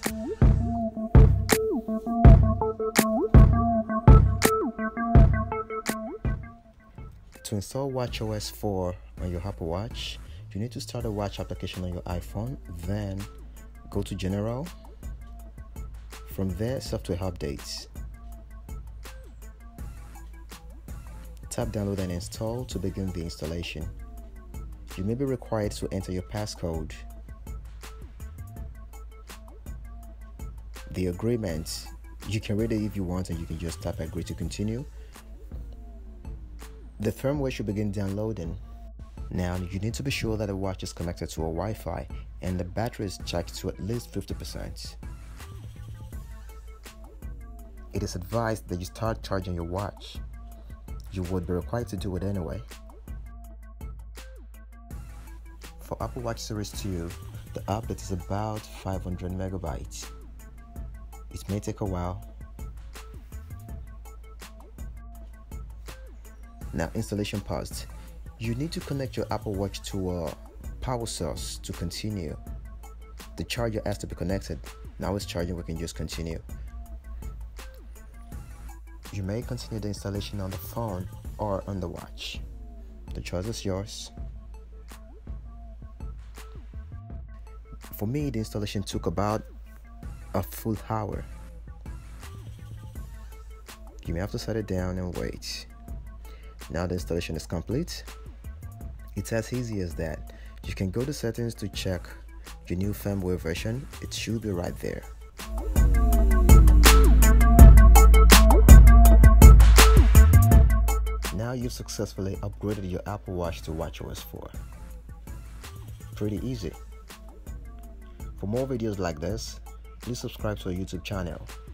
To install watchOS 4 on your Apple Watch, you need to start a watch application on your iPhone, then go to General. From there, Software Updates. Tap Download and Install to begin the installation. You may be required to enter your passcode. The agreement, you can read it if you want, and you can just tap Agree to continue. The firmware should begin downloading. Now, you need to be sure that the watch is connected to a Wi-Fi and the battery is charged to at least 50%. It is advised that you start charging your watch. You would be required to do it anyway. For Apple Watch Series 2, the update is about 500 megabytes. It may take a while. Now, installation paused. You need to connect your Apple Watch to a power source to continue. The charger has to be connected. Now it's charging, we can just continue. You may continue the installation on the phone or on the watch. The choice is yours. For me, the installation took about a full hour. You may have to set it down and wait. Now the installation is complete. It's as easy as that. You can go to settings to check your new firmware version. It should be right there. Now you've successfully upgraded your Apple Watch to watchOS 4. Pretty easy. For more videos like this, please subscribe to our YouTube channel.